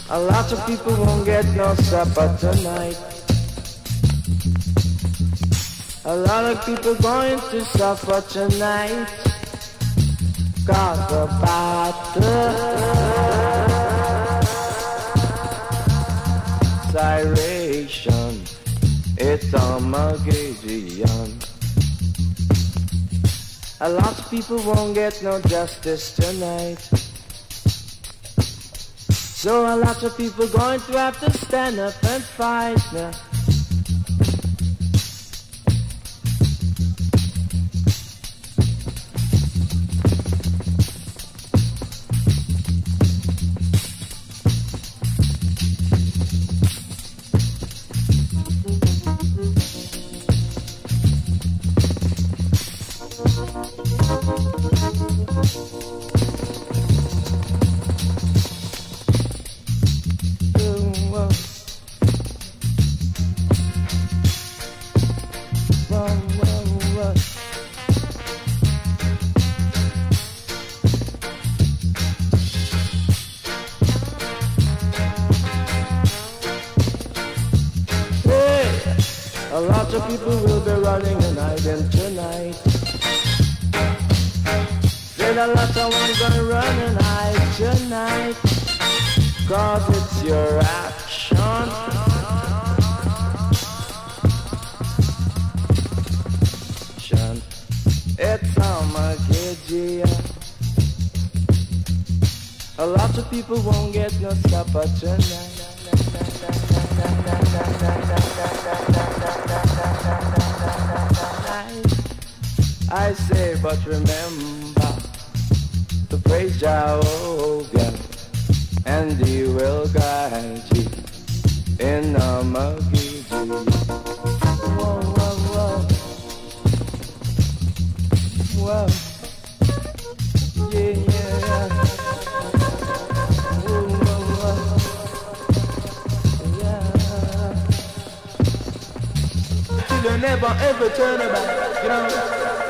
A lot of people won't get no supper tonight. A lot of people going to suffer tonight. Cause the battle siration, it's Armagideon. A lot of people won't get no justice tonight. So a lot of people going to have to stand up and fight now. A lot of people will be running and hiding tonight. Said a lot of ones gonna run and hide tonight. Cause it's your action. It's Armagideon. A lot of people won't get no supper tonight. I say, but remember to praise Jehovah, and He will guide you in Armagideon. Whoa, whoa, whoa, whoa, yeah, yeah, whoa, whoa, whoa, yeah. You never ever turn about, you know.